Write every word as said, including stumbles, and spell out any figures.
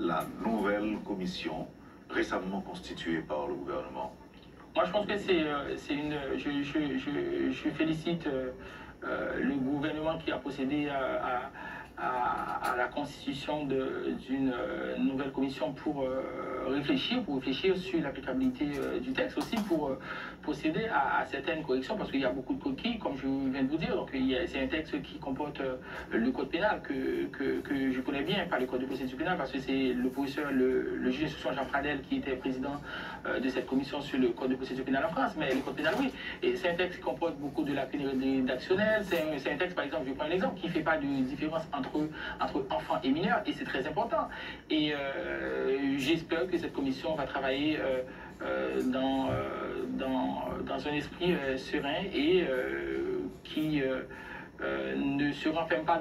la nouvelle commission récemment constituée par le gouvernement? Moi, je pense que c'est c'est une. Je, je, je, je félicite euh, euh, le gouvernement qui a procédé à, à, à la constitution d'une nouvelle commission pour euh, réfléchir, pour réfléchir sur l'applicabilité euh, du texte, aussi pour euh, procéder à, à certaines corrections, parce qu'il y a beaucoup de coquilles, comme je viens de vous dire. Donc, c'est un texte qui comporte euh, le code pénal que, que, que je connais bien, pas le code de procédure pénale, parce que c'est le professeur, le, le juge d'instruction Jean Pradel qui était président euh, de cette commission sur le code de procédure pénale en France, mais le code pénal, oui. Et c'est un texte qui comporte beaucoup de lacunes rédactionnelles. C'est un, un texte, par exemple, je prends un exemple, qui ne fait pas de différence entre, entre enfants et mineurs, et c'est très important. Et euh, j'espère que cette commission va travailler euh, euh, dans, euh, dans, dans un esprit euh, serein et euh, qui euh, euh, ne se renferme pas